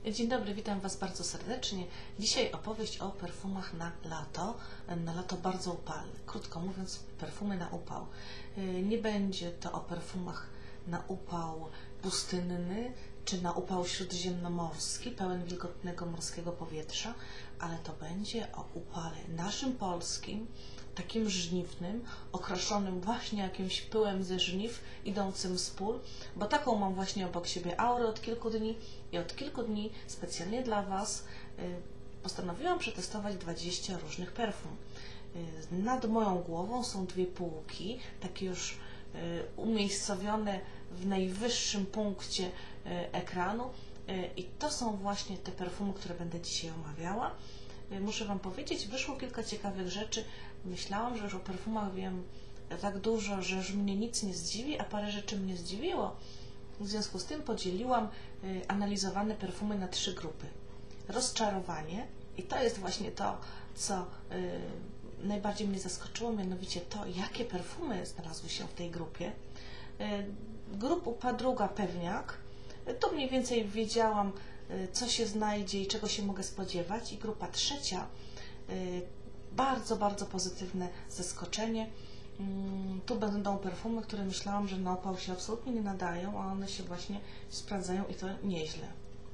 Dzień dobry, witam Was bardzo serdecznie. Dzisiaj opowieść o perfumach na lato bardzo upalne. Krótko mówiąc, perfumy na upał. Nie będzie to o perfumach na upał pustynny, czy na upał śródziemnomorski, pełen wilgotnego morskiego powietrza, ale to będzie o upale naszym polskim, takim żniwnym, okraszonym właśnie jakimś pyłem ze żniw, idącym z pól, bo taką mam właśnie obok siebie aurę od kilku dni i od kilku dni specjalnie dla Was postanowiłam przetestować 20 różnych perfum. Nad moją głową są dwie półki, takie już umiejscowione w najwyższym punkcie ekranu i to są właśnie te perfumy, które będę dzisiaj omawiała. Muszę Wam powiedzieć, wyszło kilka ciekawych rzeczy. Myślałam, że już o perfumach wiem tak dużo, że już mnie nic nie zdziwi, a parę rzeczy mnie zdziwiło. W związku z tym podzieliłam analizowane perfumy na 3 grupy. Rozczarowanie, i to jest właśnie to, co najbardziej mnie zaskoczyło, mianowicie to, jakie perfumy znalazły się w tej grupie. Grupa druga, pewniak. Tu mniej więcej wiedziałam, co się znajdzie i czego się mogę spodziewać. I grupa trzecia, bardzo, bardzo pozytywne zaskoczenie. Tu będą perfumy, które myślałam, że na opał się absolutnie nie nadają, a one się właśnie sprawdzają i to nieźle.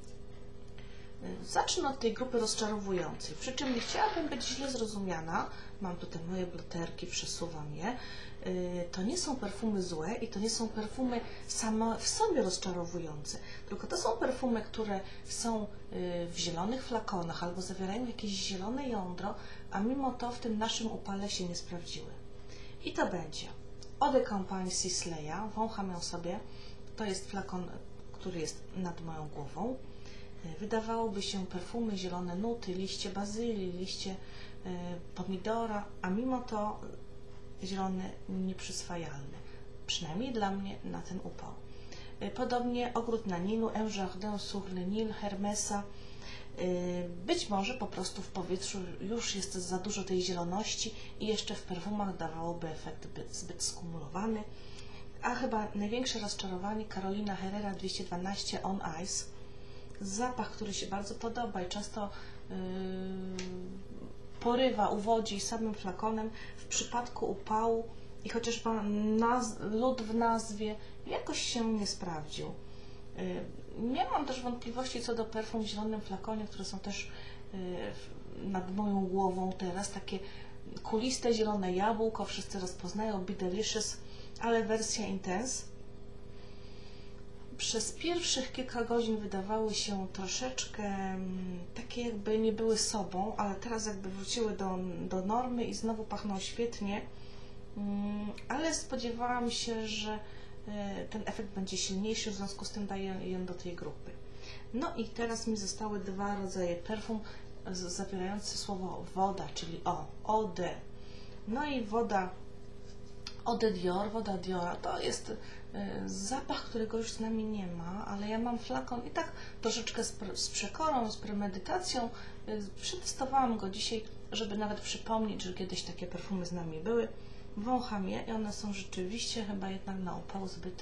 Zacznę od tej grupy rozczarowującej, przy czym nie chciałabym być źle zrozumiana. Mam tutaj moje bloterki, przesuwam je. To nie są perfumy złe i to nie są perfumy same w sobie rozczarowujące, tylko to są perfumy, które są w zielonych flakonach albo zawierają jakieś zielone jądro, a mimo to w tym naszym upale się nie sprawdziły. I to będzie Eau de Campagne Sisleya, wącham ją sobie, to jest flakon, który jest nad moją głową. Wydawałoby się perfumy, zielone nuty, liście bazylii, liście pomidora, a mimo to zielone nieprzyswajalne, przynajmniej dla mnie na ten upał. Podobnie ogród na Nilu, Un Jardin sur le Nil, Hermesa. Być może po prostu w powietrzu już jest za dużo tej zieloności i jeszcze w perfumach dawałoby efekt zbyt skumulowany. A chyba największe rozczarowanie Carolina Herrera 212 On Ice. Zapach, który się bardzo podoba i często porywa, uwodzi samym flakonem. W przypadku upału i chociaż ma lód w nazwie, jakoś się nie sprawdził. Miałam też wątpliwości co do perfum w zielonym flakonie, które są też nad moją głową teraz, takie kuliste zielone jabłko, wszyscy rozpoznają, Be Delicious, ale wersja Intense. Przez pierwszych kilka godzin wydawały się troszeczkę takie, jakby nie były sobą, ale teraz jakby wróciły do normy i znowu pachną świetnie, ale spodziewałam się, że ten efekt będzie silniejszy, w związku z tym daję ją do tej grupy. No i teraz mi zostały 2 rodzaje perfum zawierające słowo woda, czyli Eau de. No i woda Eau de Dior, woda Diora, to jest zapach, którego już z nami nie ma, ale ja mam flakon i tak troszeczkę z przekorą, z premedytacją przetestowałam go dzisiaj, żeby nawet przypomnieć, że kiedyś takie perfumy z nami były. Wącham je i one są rzeczywiście chyba jednak na upał zbyt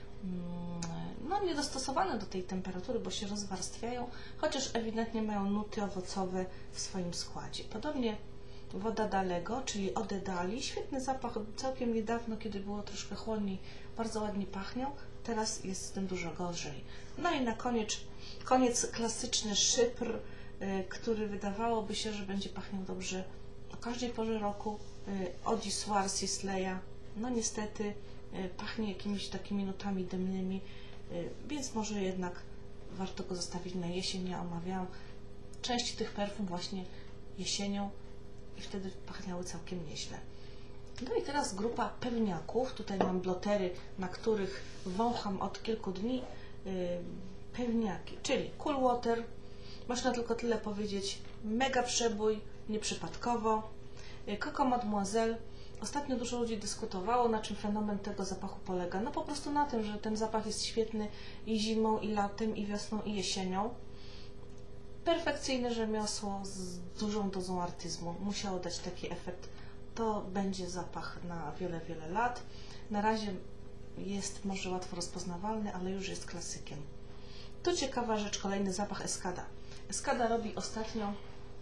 niedostosowane do tej temperatury, bo się rozwarstwiają, chociaż ewidentnie mają nuty owocowe w swoim składzie. Podobnie woda Dalego, czyli Eau de Dali, świetny zapach, całkiem niedawno, kiedy było troszkę chłodniej, bardzo ładnie pachniał, teraz jest z tym dużo gorzej. No i na koniec klasyczny szypr, który wydawałoby się, że będzie pachniał dobrze o każdej porze roku, Eau d'Histoire Sisleya. No niestety pachnie jakimiś takimi nutami dymnymi, więc może jednak warto go zostawić na jesień. Ja omawiałam część tych perfum właśnie jesienią i wtedy pachniały całkiem nieźle. No i teraz grupa pewniaków. Tutaj mam blotery, na których wącham od kilku dni pewniaki, czyli Cool Water. Można tylko tyle powiedzieć, mega przebój, nieprzypadkowo. Coco Mademoiselle. Ostatnio dużo ludzi dyskutowało, na czym fenomen tego zapachu polega. No po prostu na tym, że ten zapach jest świetny i zimą, i latem, i wiosną, i jesienią. Perfekcyjne rzemiosło z dużą dozą artyzmu. Musiało dać taki efekt. To będzie zapach na wiele, wiele lat. Na razie jest może łatwo rozpoznawalny, ale już jest klasykiem. Tu ciekawa rzecz, kolejny zapach Escada. Escada robi ostatnio,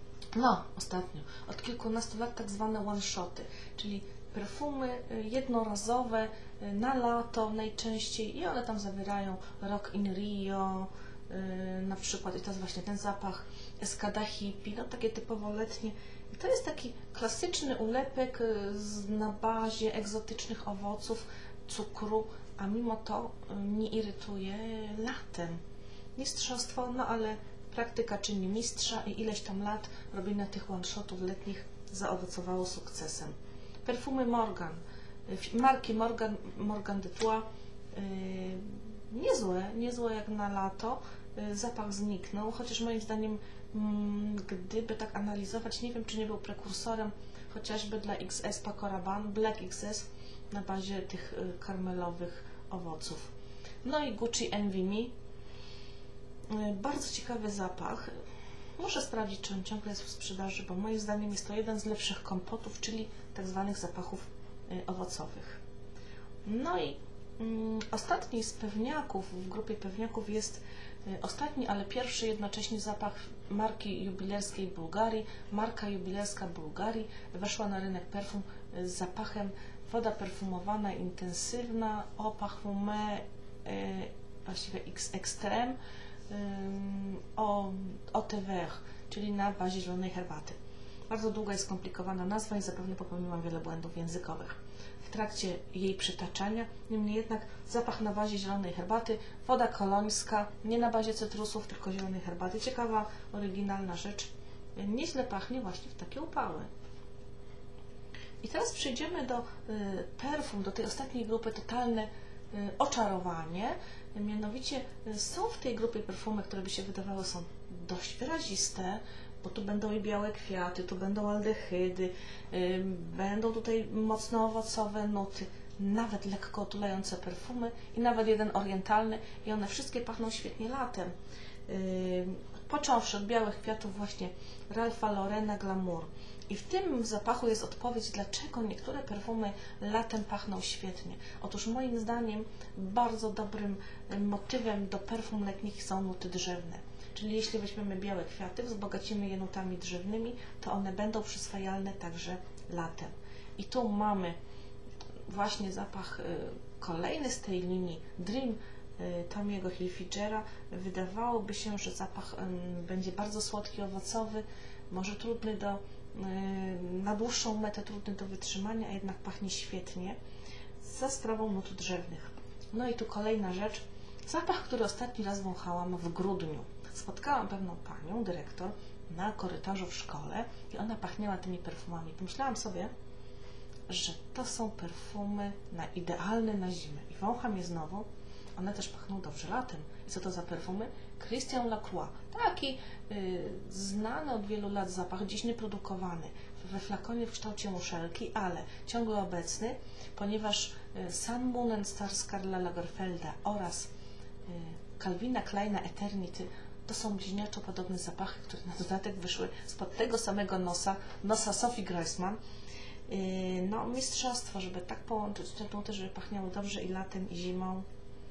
od kilkunastu lat tak zwane one-shoty, czyli perfumy jednorazowe na lato najczęściej i one tam zawierają Rock in Rio na przykład i to jest właśnie ten zapach Escada Hippie, no takie typowo letnie. I to jest taki klasyczny ulepek na bazie egzotycznych owoców, cukru, a mimo to nie irytuje latem. Mistrzostwo, no ale praktyka czyni mistrza i ileś tam lat robienia tych one-shotów letnich zaowocowało sukcesem. Perfumy Morgan, marki Morgan de Toi, niezłe jak na lato, zapach zniknął, chociaż moim zdaniem, gdyby tak analizować, nie wiem, czy nie był prekursorem chociażby dla XS Paco Rabanne, Black XS na bazie tych karmelowych owoców. No i Gucci Envy Me, bardzo ciekawy zapach. Muszę sprawdzić, czy on ciągle jest w sprzedaży, bo moim zdaniem jest to jeden z lepszych kompotów, czyli tak zwanych zapachów owocowych. No i ostatni z pewniaków, w grupie pewniaków jest ostatni, ale pierwszy jednocześnie zapach marki jubilerskiej Bulgari. Marka jubilerska Bulgari weszła na rynek perfum z zapachem woda perfumowana, intensywna, eau parfumée, właściwie X Extreme, eau de vert, czyli na bazie zielonej herbaty. Bardzo długa i skomplikowana nazwa i zapewne popełniłam wiele błędów językowych w trakcie jej przytaczania. Niemniej jednak zapach na bazie zielonej herbaty, woda kolońska, nie na bazie cytrusów, tylko zielonej herbaty. Ciekawa, oryginalna rzecz. Nieźle pachnie właśnie w takie upały. I teraz przejdziemy do perfum, do tej ostatniej grupy, totalne oczarowanie. Mianowicie są w tej grupie perfumy, które by się wydawały są dość wyraziste, bo tu będą i białe kwiaty, tu będą aldehydy, będą tutaj mocno owocowe nuty, nawet lekko otulające perfumy i nawet jeden orientalny i one wszystkie pachną świetnie latem. Począwszy od białych kwiatów właśnie Ralpha Laurena Glamour. I w tym zapachu jest odpowiedź, dlaczego niektóre perfumy latem pachną świetnie. Otóż moim zdaniem bardzo dobrym motywem do perfum letnich są nuty drzewne. Czyli jeśli weźmiemy białe kwiaty, wzbogacimy je nutami drzewnymi, to one będą przyswajalne także latem. I tu mamy właśnie zapach kolejny z tej linii Dream Tommy'ego Hilfigera. Wydawałoby się, że zapach będzie bardzo słodki, owocowy, może trudny na dłuższą metę trudny do wytrzymania, a jednak pachnie świetnie za sprawą nut drzewnych. No i tu kolejna rzecz, zapach, który ostatni raz wąchałam w grudniu. Spotkałam pewną panią, dyrektor, na korytarzu w szkole i ona pachniała tymi perfumami. Pomyślałam sobie, że to są perfumy idealne na zimę i wącham je znowu. One też pachną dobrze latem. I co to za perfumy? Christian Lacroix. Taki znany od wielu lat zapach, dziś nieprodukowany, we flakonie w kształcie muszelki, ale ciągle obecny, ponieważ Sun Moon and Stars Karla Lagerfelda oraz Calvina Kleina Eternity to są bliźniaczo podobne zapachy, które na dodatek wyszły spod tego samego nosa Sophie Grossman. No, mistrzostwo, żeby tak połączyć te nuty, żeby pachniały dobrze i latem, i zimą.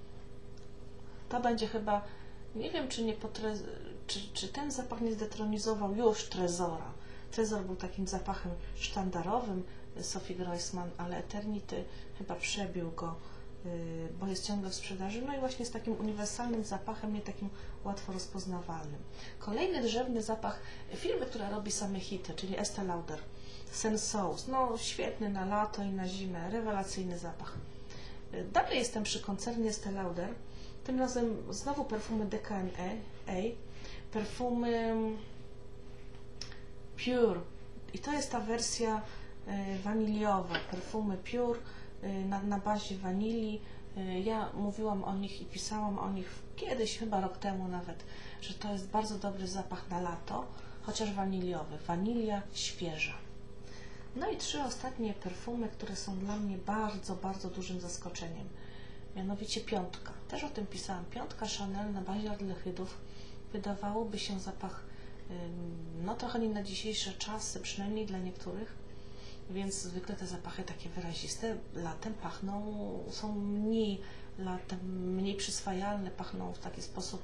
To będzie chyba, nie wiem, czy ten zapach nie zdetronizował już Trezora. Trezor był takim zapachem sztandarowym Sophie Grossman, ale Eternity chyba przebił go, bo jest ciągle w sprzedaży. No i właśnie z takim uniwersalnym zapachem, nie takim łatwo rozpoznawalnym. Kolejny drzewny zapach firmy, która robi same hity, czyli Estée Lauder. Sensous, no świetny na lato i na zimę, rewelacyjny zapach. Dalej jestem przy koncernie Estée Lauder, tym razem znowu perfumy DKNA, perfumy Pure i to jest ta wersja waniliowa, perfumy Pure na bazie wanilii. Ja mówiłam o nich i pisałam o nich kiedyś, chyba rok temu nawet, że to jest bardzo dobry zapach na lato, chociaż waniliowy, wanilia świeża. No i trzy ostatnie perfumy, które są dla mnie bardzo, bardzo dużym zaskoczeniem. Mianowicie piątka. Też o tym pisałam. Piątka Chanel na bazie aldehydów. Wydawałoby się zapach, no trochę nie na dzisiejsze czasy, przynajmniej dla niektórych, więc zwykle te zapachy takie wyraziste latem pachną, są mniej przyswajalne, pachną w taki sposób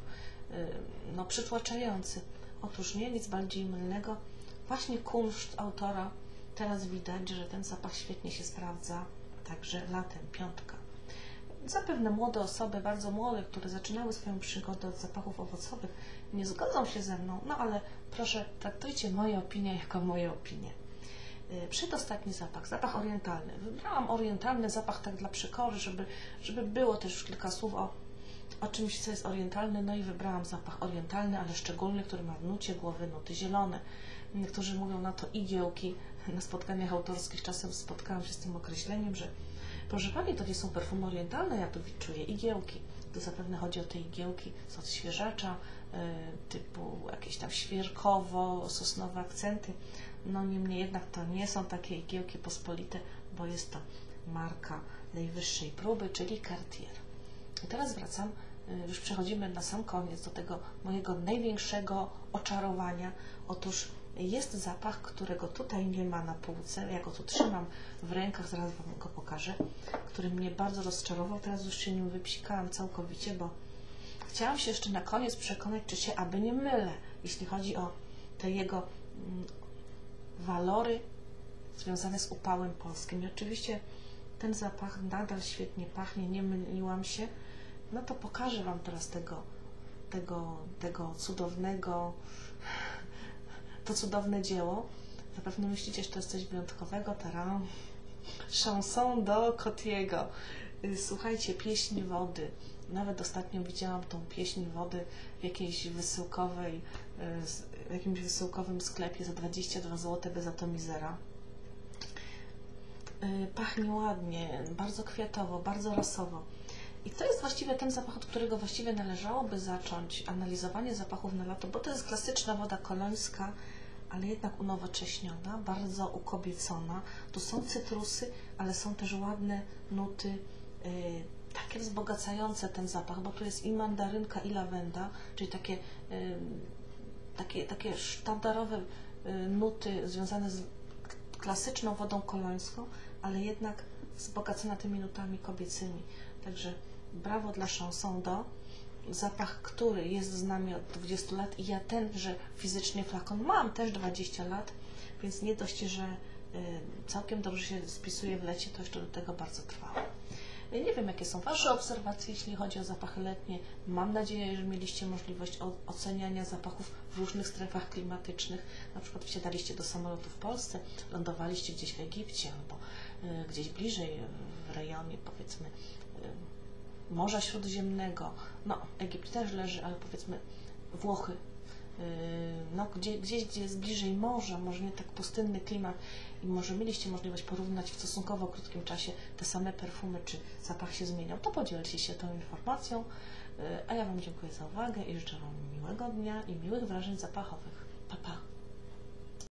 no, przytłaczający. Otóż nie, nic bardziej mylnego. Właśnie kunszt autora. Teraz widać, że ten zapach świetnie się sprawdza także latem, piątka. Zapewne młode osoby, bardzo młode, które zaczynały swoją przygodę od zapachów owocowych, nie zgodzą się ze mną, no ale proszę, traktujcie moje opinie jako moje opinie. Przedostatni zapach, zapach orientalny. Wybrałam orientalny zapach tak dla przekory, żeby było też już kilka słów o czymś, co jest orientalne, no i wybrałam zapach orientalny, ale szczególny, który ma w nucie głowy nuty zielone. Niektórzy mówią na to igiełki. Na spotkaniach autorskich czasem spotkałam się z tym określeniem, że proszę Pani, to nie są perfumy orientalne, ja tu czuję igiełki. To zapewne chodzi o te igiełki z odświeżacza, typu jakieś tam świerkowo-sosnowe akcenty. No niemniej jednak to nie są takie igiełki pospolite, bo jest to marka najwyższej próby, czyli Cartier. I teraz wracam, już przechodzimy na sam koniec do tego mojego największego oczarowania. Otóż jest zapach, którego tutaj nie ma na półce. Ja go tu trzymam w rękach, zaraz Wam go pokażę, który mnie bardzo rozczarował. Teraz już się nim wypsikałam całkowicie, bo chciałam się jeszcze na koniec przekonać, czy się aby nie mylę, jeśli chodzi o te jego walory związane z upałem polskim. I oczywiście ten zapach nadal świetnie pachnie, nie myliłam się. No to pokażę Wam teraz tego cudownego, to cudowne dzieło. Zapewne myślicie, że to jest coś wyjątkowego. Taram. Chanson do Cotiego. Słuchajcie, pieśń wody. Nawet ostatnio widziałam tą pieśń wody w jakiejś wysyłkowej, w jakimś wysyłkowym sklepie za 22 zł bez atomizera. Pachnie ładnie, bardzo kwiatowo, bardzo rasowo. I to jest właściwie ten zapach, od którego właściwie należałoby zacząć analizowanie zapachów na lato, bo to jest klasyczna woda kolońska, ale jednak unowocześniona, bardzo ukobiecona. Tu są cytrusy, ale są też ładne nuty, takie wzbogacające ten zapach, bo tu jest i mandarynka, i lawenda, czyli takie sztandarowe nuty związane z klasyczną wodą kolońską, ale jednak wzbogacona tymi nutami kobiecymi. Także brawo dla Chanson do. Zapach, który jest z nami od 20 lat i ja tenże fizycznie flakon mam też 20 lat, więc nie dość, że całkiem dobrze się spisuje w lecie, to jeszcze do tego bardzo trwało. Nie wiem, jakie są Wasze obserwacje, jeśli chodzi o zapachy letnie. Mam nadzieję, że mieliście możliwość oceniania zapachów w różnych strefach klimatycznych. Na przykład wsiadaliście do samolotu w Polsce, lądowaliście gdzieś w Egipcie albo gdzieś bliżej w rejonie, powiedzmy, Morza Śródziemnego. No, Egipt też leży, ale powiedzmy Włochy. No, gdzieś, gdzie jest bliżej morza, może nie tak pustynny klimat i może mieliście możliwość porównać w stosunkowo krótkim czasie te same perfumy, czy zapach się zmieniał, to podzielcie się tą informacją, a ja Wam dziękuję za uwagę i życzę Wam miłego dnia i miłych wrażeń zapachowych. Pa, pa!